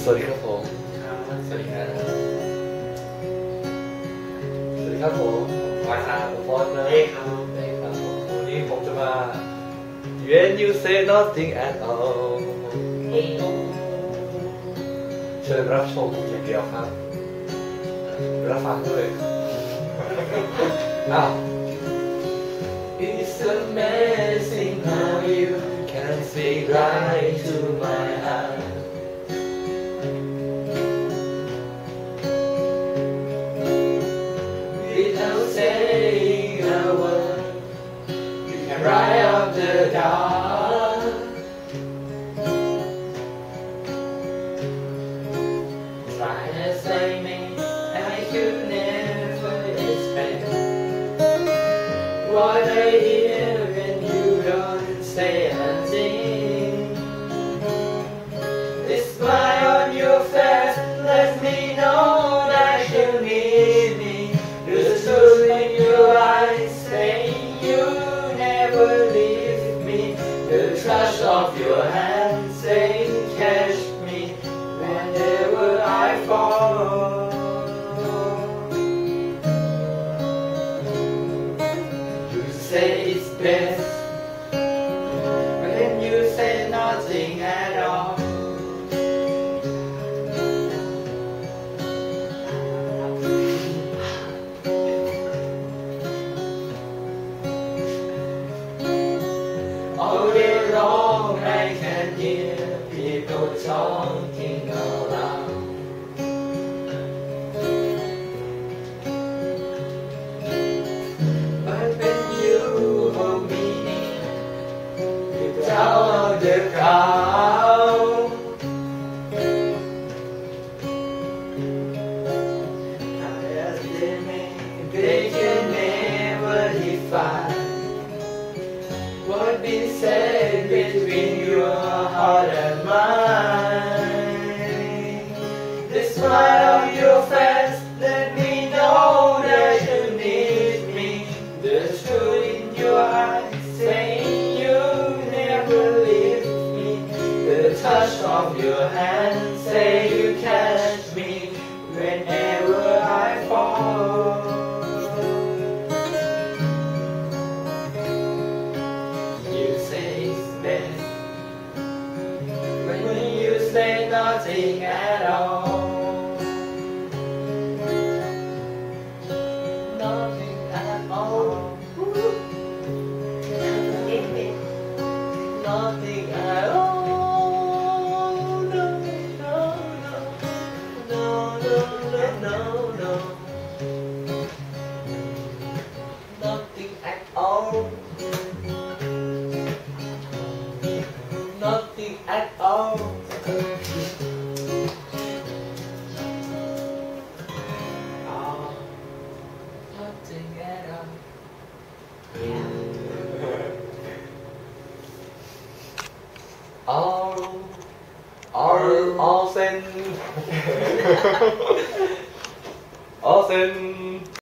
สวัสดีครับผมสวัสดีครับสวัสดีครับผมมาหาผมบอสนะเอ้ครับเอ้ครับผมวันนี้ผมจะมา When you say nothing at all เอ้เชิญรับชมอย่างเดียวครับรับฟังด้วยอ้าว It's amazing how you can speak right to my heart Without saying a word You can write up the dark Try to say me and I could never expect What I hear when you don't say a thing The smile on your face lets me know that you need me The truth in your eyes saying you never leave me The touch of your hand saying catch me whenever I fall You say it's best when you say nothing at all All day long I can hear people talking around But when you hold me near You tell the crowd As they may, they can never define What been said between your heart and mine The smile on your face let me know that you need me The truth in your eyes saying you never leave me The touch of your hand say you catch me whenever I fall You say it's best when you say nothing at all. Nothing at all. Nothing at all. No, no, no, no, no, no, no. Nothing at all. Nothing at all. Oh, nothing at all. All sin. All sin.